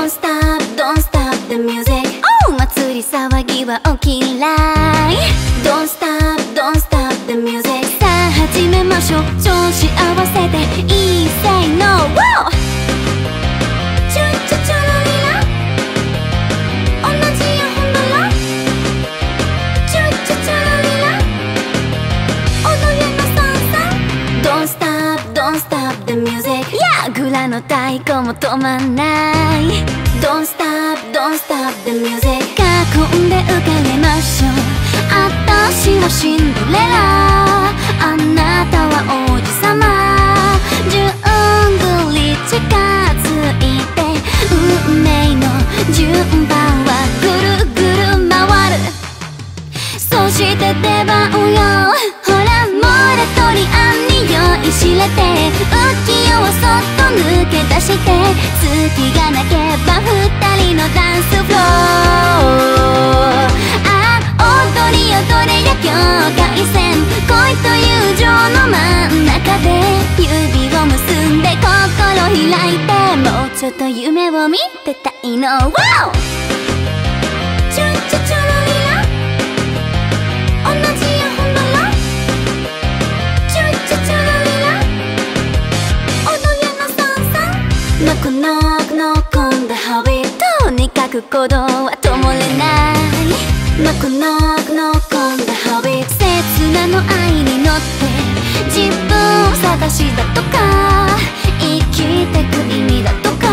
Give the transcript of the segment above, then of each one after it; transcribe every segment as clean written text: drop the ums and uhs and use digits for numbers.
Don't stop, don't stop the music 祭り騒ぎはお嫌い Don't stop, don't stop the music さあ始めましょう調子合わせていい Say no, wow チュチュチュロリラ同じよほんだらチュチュチュロリラ踊れのさんさ Don't stop, don't stop the music グラの太鼓も止まんない Don't stop, don't stop the music 囲んで浮かれましょう私はシンデレラあなたは王子様じゅんぐり近づいて運命の順番はぐるぐる回るそして出番よほらモラトリアンに酔いしれて浮世をそっと抜け出して月がなければ二人のダンスフロー踊り踊れや境界線恋と友情の真ん中で指を結んで心開いてもうちょっと夢を見てたいの Wow! チュチュチュロリラ同じよほんだらチュチュチュロリラ踊れのさんさんノックノックノックオンダハビとにかく鼓動は止まれないノックノックノックオンダハビ切なの愛に乗って自分探しだとか生きてく意味だとか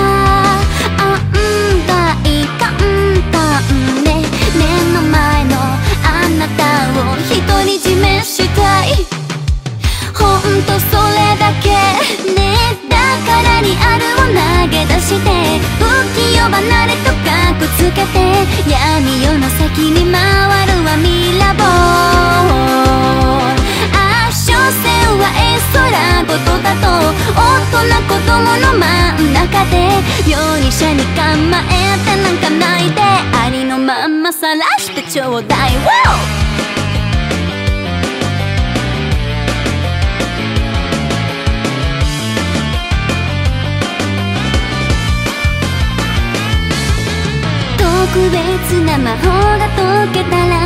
大簡単ね目の前のあなたを独り占めしたいほんとそれだけねだからリアルを投げ出して浮世離れとかくつけて闇夜の先に回るはミラボー所詮は絵空事だと大人子供の真ん中で容疑者に構えてなんかないでありのまんまさらしてちょうだい、wow! 特別な魔法が解けたら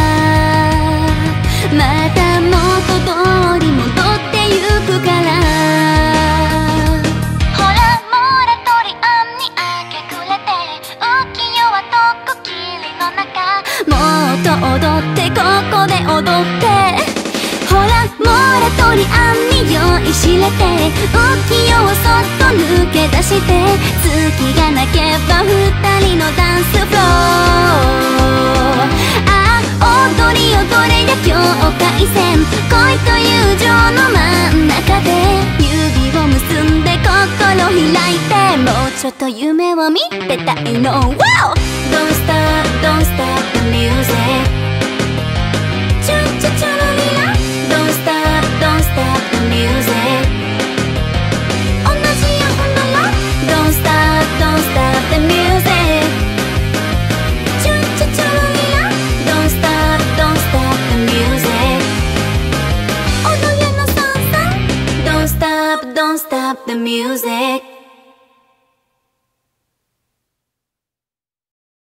また元通り戻ってゆくからほらモラトリアンに明け暮れて浮世はとっくきりの中もっと踊ってここで踊ってほらモラトリアンに酔いしれて浮世をそっと抜け出して月がなければ二人のダンスフロー踊り踊れや境界線恋と友情の真ん中で指を結んで心開いてもうちょっと夢を見てたいの Wow!